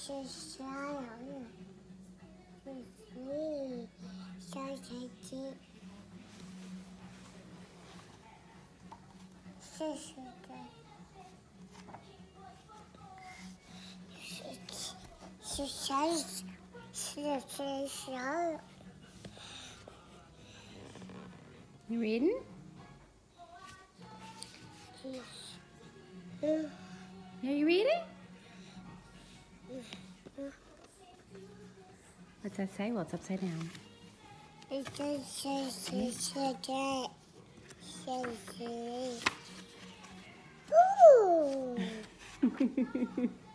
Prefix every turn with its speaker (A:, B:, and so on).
A: 是小鸟日，是小小鸡，是是的，是小小。
B: You reading? Are you reading? What's that say? Well, it's upside down.
A: It says, Ooh.